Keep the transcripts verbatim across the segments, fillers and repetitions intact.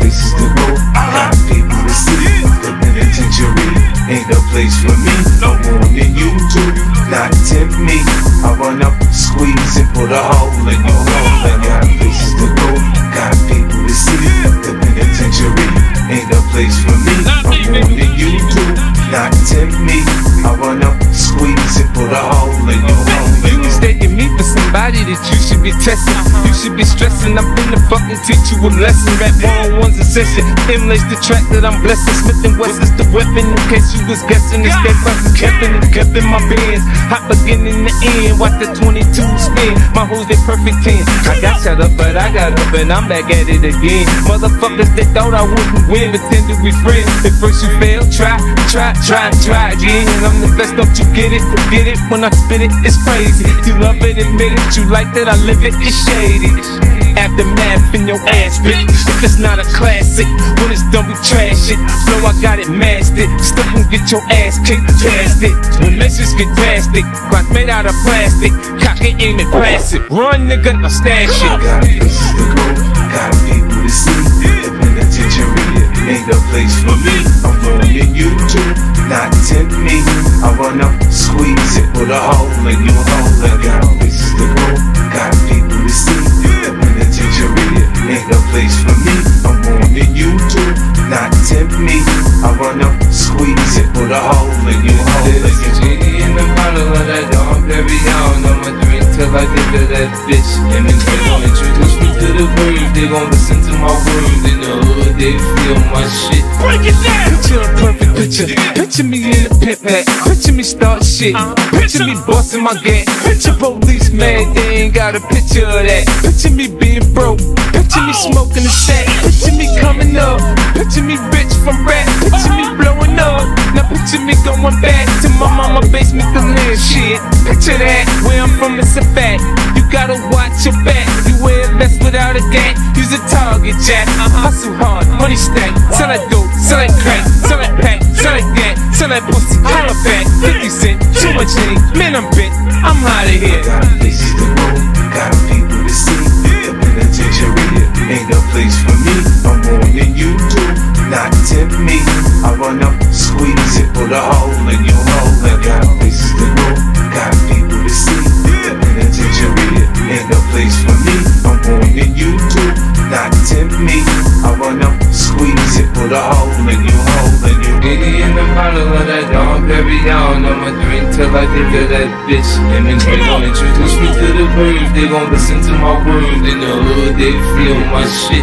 places to go, got people to see. The penitentiary ain't a place for me. No more than you two, not tempt me. I run up, squeeze and put a hole in your hole. I got places to go, got people to see. The penitentiary ain't a place for me. No more than you two, not tempt me. I run up, squeeze and put a hole in your hole. You mistaken me for somebody that you should be testing. You should be stressing. I'm finna fucking teach you a lesson. Rap one-on-one's a session. Emulates the track that I'm blessing. Smith and West is the weapon. In case you was guessing, it's that fucking kept and kept in my bands. Hot beginning to end. Watch the twenty-two spin. My hoes they perfect ten. I got shut up, but I got up and I'm back at it again. Motherfuckers they thought I wouldn't win, pretended we friends. At first you failed, try, try, try, try again. And I'm the best, don't you get it? Forget it when I spit it. It's crazy. You love it, admit it. You like that I live it. It's shady. Aftermath in your ass, bitch. If it's not a classic, when it's done, we trash it. Flow, I got it mastered. Still can get your ass kicked past it. When messages get drastic, clock made out of plastic. Cock it, aim it, blast it. Run, nigga, now stash it. Got places to go, got people to see. The penitentiary ain't a place for me. I'm warning you two, not tempt me. I run up, squeeze it, put a hole in your hole. I got places to go, got people to see. The penitentiary ain't a place for me. I'm warning you two, not tempt me. I run up, squeeze it, put a hole in your hole. Genie in the bottle of that Dom Perignon. I'ma drink till I get to that bitch. And then they gon' introduce me to the words. They gon' listen to my words. In the hood, they feel my shit. Break it down! Picture a perfect picture. Picture me in a pimp hat. Picture me start shit. Picture me busting my gat. Picture police mad, they ain't got a picture of that. Picture me being broke. Picture me smoking a sack. Picture me coming up. Picture me rich from rap. Picture me blowing up. Now picture me going back to my mama basement to live shit. Picture that, where I'm from it's a fact. You gotta watch your back. You wear a vest without a gap. Use a target jack. Hustle hard, money stack. Sell that dope, sell that crack, sell that pack, sell that gat, sell that pussy, holla back. fifty cent, too much name, man I'm bit, I'm out of here. Got places to go, got people to see. The penitentiary ain't a place for me. I'm warning you two, not tempt me. I run up, squeeze it, put a hole in your hole. I got places to go, got people to see. The penitentiary ain't a place for me. I'm warning you two, not tempt me. I run up, squeeze it, put a hole in your hole. Genie in the bottle of that Dom Perignon. I'ma drink till I get to that bitch. And then they gon' introduce me to the birds. They gon' listen to my words. In the hood, they feel my shit.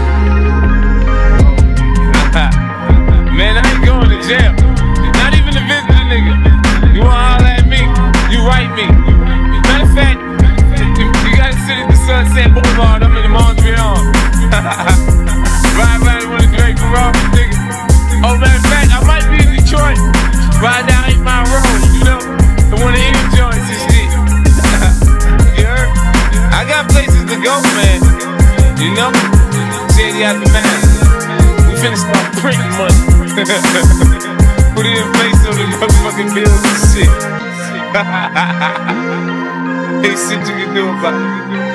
Man, I ain't going to jail. Not even to visit a nigga. You wanna holler at me? You write me. Matter of fact, you gotta sit at the Sunset Boulevard. I'm in the Montreal. Ride around with a Drake Ferrari, nigga. Oh, matter of fact, I might be in Detroit. Ride down eight mile road, you know? I wanna eat joints and shit. You heard? I got places to go, man. You know? Shady Aftermath. We finna start printing money. Put it in place on the motherfucking bills and shit. Ain't shit you can do about it.